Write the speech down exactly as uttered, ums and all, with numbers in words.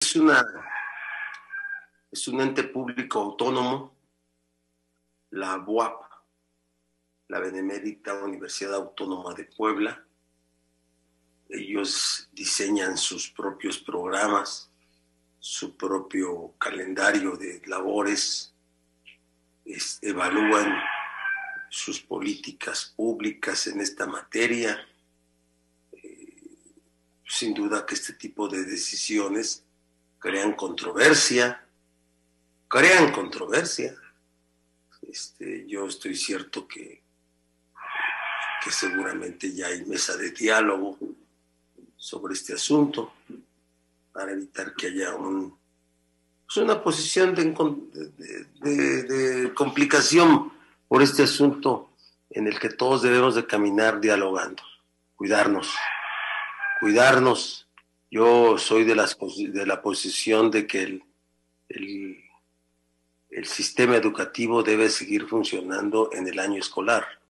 es una es un ente público autónomo, la B U A P, la Benemérita Universidad Autónoma de Puebla. Ellos diseñan sus propios programas, su propio calendario de labores, es, evalúan sus políticas públicas en esta materia. Eh, sin duda que este tipo de decisiones crean controversia, crean controversia. Este, yo estoy cierto que, que seguramente ya hay mesa de diálogo sobre este asunto para evitar que haya un, pues una posición de, de, de, de complicación por este asunto en el que todos debemos de caminar dialogando, cuidarnos, cuidarnos. Yo soy de, las, de la posición de que el, el, el sistema educativo debe seguir funcionando en el año escolar.